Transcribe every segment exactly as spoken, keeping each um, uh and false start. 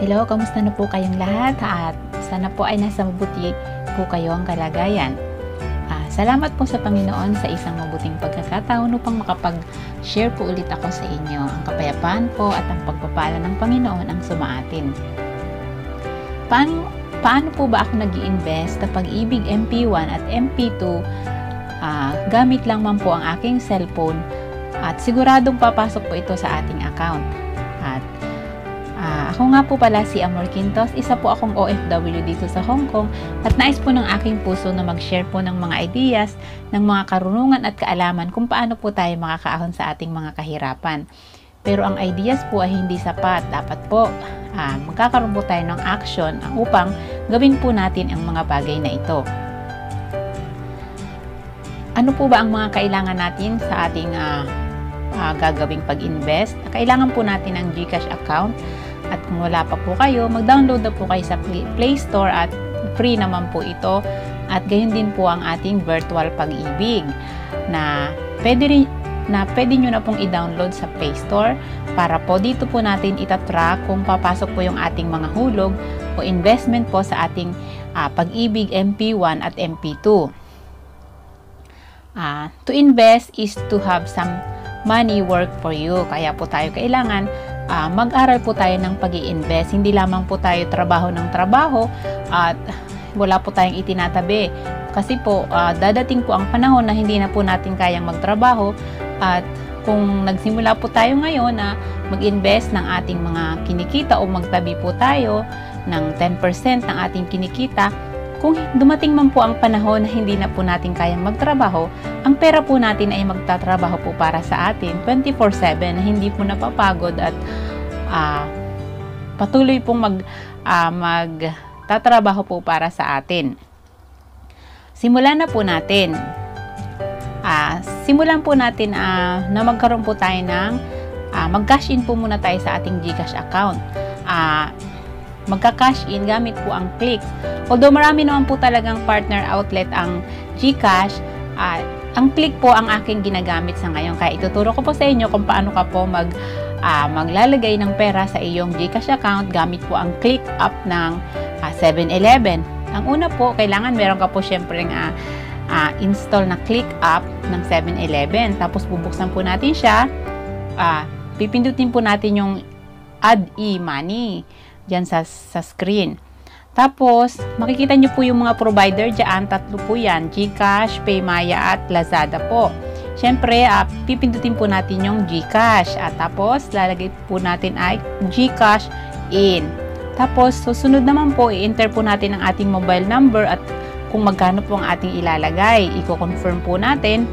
Hello, kamusta na po kayong lahat? At sana po ay nasa mabuti po kayo ang kalagayan. Ah, salamat po sa Panginoon sa isang mabuting pagkakataon upang makapag-share po ulit ako sa inyo. Ang kapayapaan po at ang pagpapala ng Panginoon ang sumaatin. Paano, paano po ba ako nag-i-invest sa Pag-ibig M P one at M P two? Ah, gamit lang man po ang aking cellphone at siguradong papasok po ito sa ating account. At Uh, ako nga po pala si Amor Quintos, isa po akong O F W dito sa Hong Kong at nais po ng aking puso na mag-share po ng mga ideas, ng mga karunungan at kaalaman kung paano po tayo makakaahon sa ating mga kahirapan. Pero ang ideas po ay hindi sapat, dapat po uh, magkakaroon po tayo ng action upang gawin po natin ang mga bagay na ito. Ano po ba ang mga kailangan natin sa ating uh, uh, gagawing pag-invest? Kailangan po natin ng GCash account. At kung wala pa po kayo, mag-download na po kayo sa Play Store at free naman po ito. At gayon din po ang ating virtual pag-ibig na pwede, rin, na pwede nyo na pong i-download sa Play Store para po dito po natin itatrack kung papasok po yung ating mga hulog o investment po sa ating uh, pag-ibig M P one at M P two. Uh, to invest is to have some money work for you. Kaya po tayo kailangan Uh, mag-aral po tayo ng pag-i-invest. Hindi lamang po tayo trabaho ng trabaho at wala po tayong itinatabi. Kasi po, uh, dadating po ang panahon na hindi na po natin kayang magtrabaho at kung nagsimula po tayo ngayon na mag-invest ng ating mga kinikita o magtabi po tayo ng ten percent ng ating kinikita, kung dumating man po ang panahon na hindi na po natin kayang magtrabaho, ang pera po natin ay magtatrabaho po para sa atin twenty-four seven na hindi po napapagod at uh, patuloy pong mag, uh, magtatrabaho po para sa atin. Simulan na po natin. Uh, simulan po natin uh, na magkaroon po tayo ng uh, mag-cash in po muna tayo sa ating GCash account. Uh, magka-cash in gamit po ang clicks. Although marami naman po talagang partner outlet ang GCash, uh, ang click po ang aking ginagamit sa ngayon. Kaya ituturo ko po sa inyo kung paano ka po mag, uh, maglalagay ng pera sa iyong GCash account gamit po ang click up ng uh, seven eleven. Ang una po, kailangan meron ka po syempre uh, uh, install na click up ng seven eleven. Tapos bubuksan po natin siya. Uh, pipindutin po natin yung add e-money dyan sa, sa screen. Tapos, makikita nyo po yung mga provider dyan. Tatlo po yan. GCash, Paymaya at Lazada po. Siyempre, uh, pipindutin po natin yung GCash. At tapos, lalagay po natin ay GCash in. Tapos, susunod naman po, i-enter po natin ang ating mobile number at kung magkano po ang ating ilalagay. Iko-confirm po natin.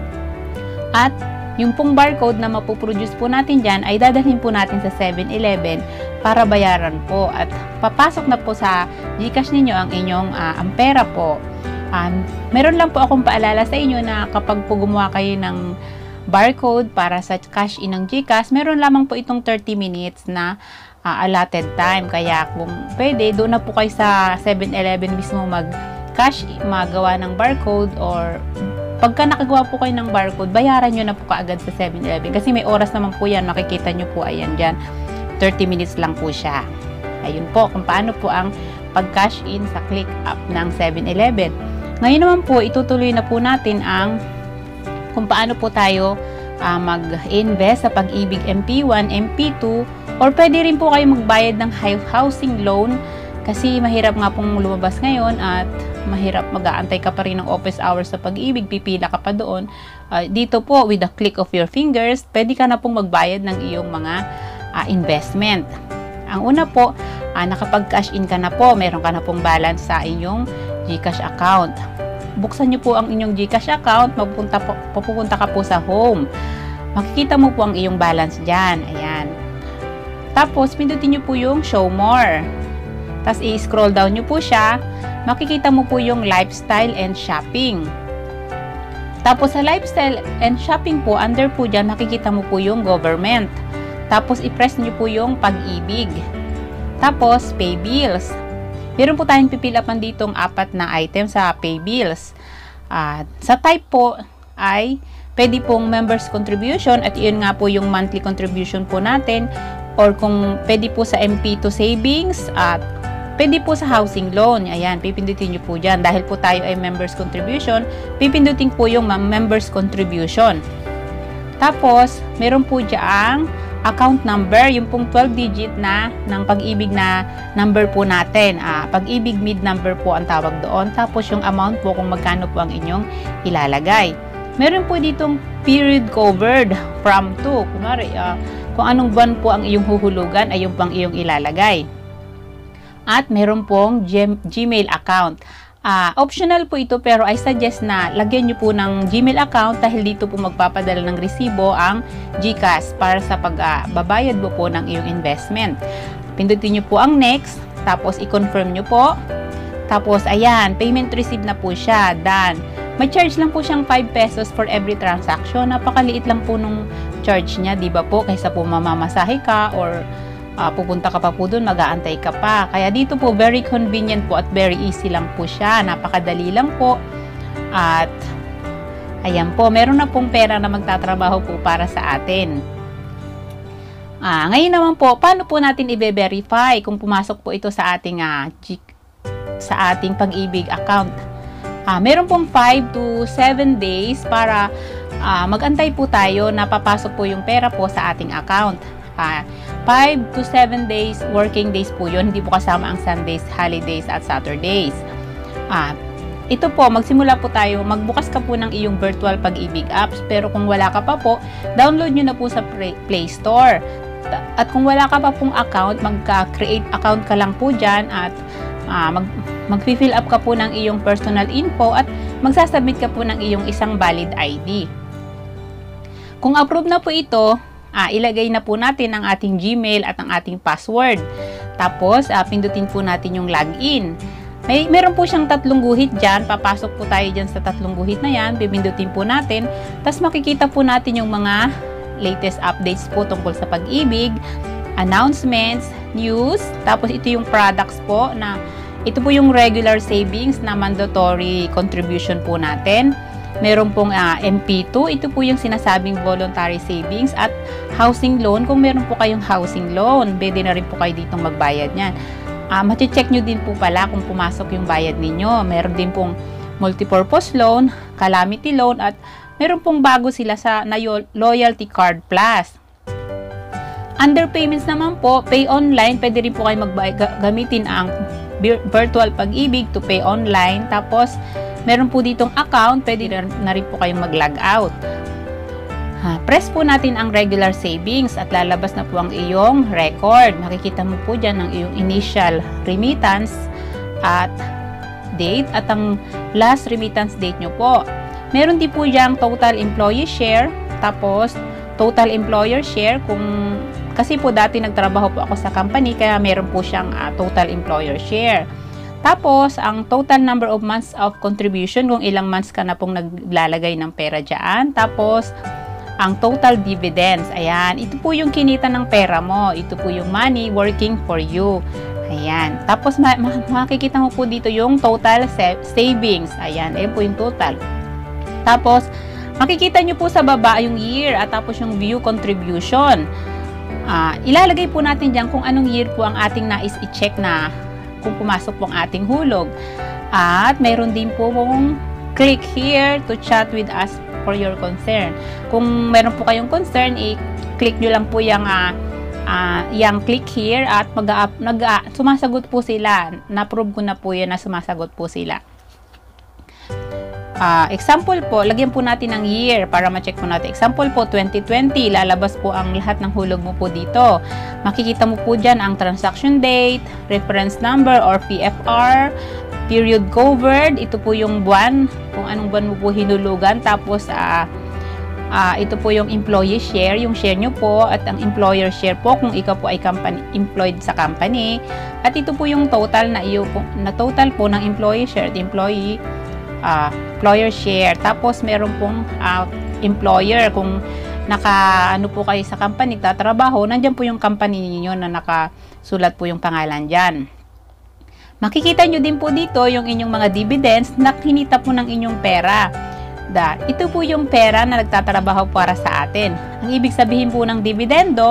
At yung pong barcode na mapuproduce po natin dyan ay dadalhin po natin sa seven eleven para bayaran po at papasok na po sa GCash ninyo ang inyong uh, ang pera po. Um, meron lang po akong paalala sa inyo na kapag po gumawa kayo ng barcode para sa cash in ng GCash, meron lamang po itong thirty minutes na uh, allotted time. Kaya kung pwede, doon na po kayo sa seven eleven mismo mag-cash, magawa ng barcode or pagka nakagawa po kayo ng barcode, bayaran nyo na po kaagad sa seven eleven. Kasi may oras naman po yan. Makikita nyo po, ayan dyan. thirty minutes lang po siya. Ayun po, kung paano po ang pag-cash in sa click up ng seven eleven. Ngayon naman po, itutuloy na po natin ang kung paano po tayo uh, mag-invest sa Pag-ibig M P one, M P two, or pwede rin po kayo magbayad ng housing loan kasi mahirap nga pong lumabas ngayon at mahirap mag-aantay ka pa rin ng office hours sa Pag-ibig, pipila ka pa doon. Uh, dito po, with the click of your fingers, pwede ka na pong magbayad ng iyong mga uh, investment. Ang una po, uh, nakapag-cash in ka na po, meron ka na pong balance sa inyong GCash account. Buksan nyo po ang inyong GCash account, mapupunta, po, pupunta ka po sa home. Makikita mo po ang iyong balance dyan. Ayan. Tapos, pindutin nyo po yung show more. Tapos, i-scroll down nyo po siya. Makikita mo po yung lifestyle and shopping. Tapos sa lifestyle and shopping po, under po dyan, makikita mo po yung government. Tapos i-press nyo po yung Pag-ibig. Tapos pay bills. Meron po tayong pipilapan ditong apat na item sa pay bills. Uh, sa type po ay pwede pong members contribution at yun nga po yung monthly contribution po natin or kung pwede po sa M P two savings at pwede po sa housing loan. Ayan, pipindutin nyo po dyan. Dahil po tayo ay members contribution, pipindutin po yung members contribution. Tapos, meron po dyan account number, yung pong twelve digit na ng Pag-ibig na number po natin. Ah, Pag-ibig mid number po ang tawag doon. Tapos, yung amount po kung magkano po ang inyong ilalagay. Meron po ditong period covered from to. Kunwari, uh, kung anong buwan po ang iyong huhulugan, ay yung pang iyong ilalagay. At meron pong Gmail account. Uh, optional po ito pero I suggest na lagyan nyo po ng Gmail account dahil dito po magpapadala ng resibo ang GCash para sa pagbabayad uh, po po ng iyong investment. Pindutin nyo po ang next, tapos i-confirm nyo po. Tapos ayan, payment received na po siya, done. May charge lang po siyang five pesos for every transaction. Napakaliit lang po nung charge niya, di ba po? Kaysa po mamamasahe ka or Uh, pupunta ka pa po doon, mag-aantay ka pa. Kaya dito po, very convenient po at very easy lang po siya. Napakadali lang po. At, ayan po, meron na pong pera na magtatrabaho po para sa atin. Ah, ngayon naman po, paano po natin i-verify kung pumasok po ito sa ating, uh, sa ating Pag-ibig account? Ah, meron pong five to seven days para uh, mag-antay po tayo na papasok po yung pera po sa ating account. Ah, five to seven days working days po yun, hindi po kasama ang Sundays, holidays at Saturdays. Ah, ito po, magsimula po tayo, magbukas ka po ng iyong virtual Pag-ibig apps, pero kung wala ka pa po, download nyo na po sa Play Store. At kung wala ka pa pong account, magka-create account ka lang po dyan at ah, mag mag-fill up ka po ng iyong personal info at magsasubmit ka po ng iyong isang valid I D. Kung approve na po ito, Ah, ilagay na po natin ang ating Gmail at ang ating password. Tapos, ah, pindutin po natin yung login. May, meron po siyang tatlong guhit dyan. Papasok po tayo dyan sa tatlong guhit na yan. Pipindutin po natin. Tapos, makikita po natin yung mga latest updates po tungkol sa Pag-ibig, announcements, news. Tapos, ito yung products po na ito po yung regular savings na mandatory contribution po natin. Meron pong uh, M P two, ito po yung sinasabing voluntary savings at housing loan. Kung meron po kayong housing loan, pwede na rin po kayo ditong magbayad niyan. Uh, Mache-check nyo din po pala kung pumasok yung bayad ninyo. Meron din pong multipurpose loan, calamity loan, at meron pong bago sila sa na loyalty card plus. Under payments naman po, pay online, pwede rin po kayo gamitin ang virtual Pag-ibig to pay online. Tapos, meron po ditong account, pwede na rin po kayong mag-log out. Ha, press po natin ang regular savings at lalabas na po ang iyong record. Makikita mo po dyan ang iyong initial remittance at date at ang last remittance date nyo po. Meron din po dyan total employee share, tapos total employer share. Kung kasi po dati nagtrabaho po ako sa company, kaya meron po siyang uh, total employer share. Tapos, ang total number of months of contribution, kung ilang months ka na pong naglalagay ng pera dyan. Tapos, ang total dividends. Ayan, ito po yung kinita ng pera mo. Ito po yung money working for you. Ayan. Tapos, ma ma makikita mo po dito yung total savings. Ayan, ayan po yung total. Tapos, makikita nyo po sa baba yung year at tapos yung view contribution. Uh, ilalagay po natin dyan kung anong year po ang ating nais i-check na kung pumasok po ang ating hulog. At mayroon din po mong click here to chat with us for your concern. Kung meron po kayong concern, i-click nyo lang po yung, uh, uh, yung click here at mag nag uh, sumasagot po sila. Na-prove ko na po yan na sumasagot po sila. Uh, example po, lagyan po natin ng year para ma-check po natin. Example po, twenty twenty, lalabas po ang lahat ng hulog mo po dito. Makikita mo po dyan ang transaction date, reference number or P F R, period covered, ito po yung buwan, kung anong buwan mo po hinulugan. Tapos, uh, uh, ito po yung employee share, yung share nyo po, at ang employer share po kung ikaw po ay company, employed sa company. At ito po yung total na, iyo, na total po ng employee share at employee Uh, employer share. Tapos meron pong uh, employer, kung naka ano po kayo sa company, tatrabaho, nandiyan po yung company niyo na nakasulat po yung pangalan dyan. Makikita nyo din po dito yung inyong mga dividends na kinita po ng inyong pera. Da, ito po yung pera na nagtatrabaho para sa atin. Ang ibig sabihin po ng dividendo,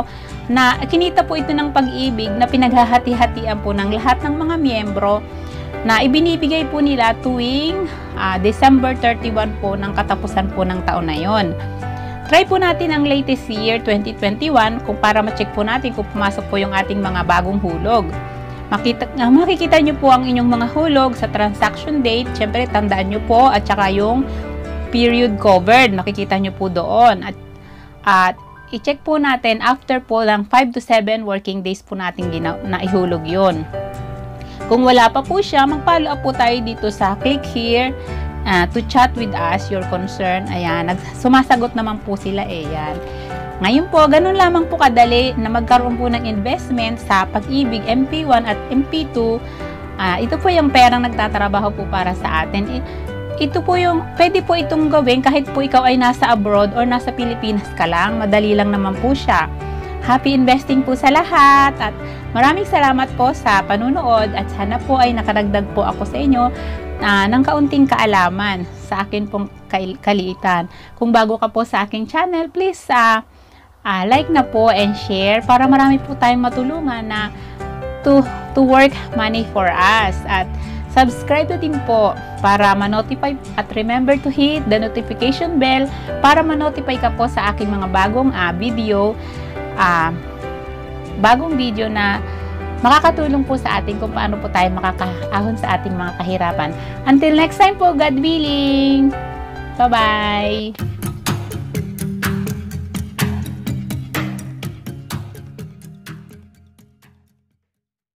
na kinita po ito ng pag-ibig na pinaghahati-hatian po ng lahat ng mga miyembro na ibinibigay po nila tuwing uh, December thirty-first po ng katapusan po ng taon na yon. Try po natin ang latest year twenty twenty-one kung para ma-check po natin kung pumasok po yung ating mga bagong hulog. Makita, uh, makikita nyo po ang inyong mga hulog sa transaction date. Siyempre, tandaan nyo po at saka yung period covered. Makikita nyo po doon. At, at i-check po natin after po lang five to seven working days po natin naihulog yun. Kung wala pa po siya, mag-follow up po tayo dito sa click here uh, to chat with us your concern. Ayan, sumasagot naman po sila eh. Yan. Ngayon po, ganun lamang po kadali na magkaroon po ng investment sa Pag-ibig M P one at M P two. Uh, ito po yung perang nagtatrabaho po para sa atin. Ito po yung, pwede po itong gawin kahit po ikaw ay nasa abroad or nasa Pilipinas ka lang. Madali lang naman po siya. Happy investing po sa lahat at maraming salamat po sa panunood at sana po ay nakadagdag po ako sa inyo uh, ng kaunting kaalaman sa akin pong kaliitan. Kung bago ka po sa aking channel, please uh, uh, like na po and share para marami po tayong matulungan na to, to work money for us. At subscribe na din po para ma-notify at remember to hit the notification bell para ma-notify ka po sa aking mga bagong uh, video uh, bagong video na makakatulong po sa atin kung paano po tayo makakaahon sa ating mga kahirapan. Until next time po, God willing! Bye-bye!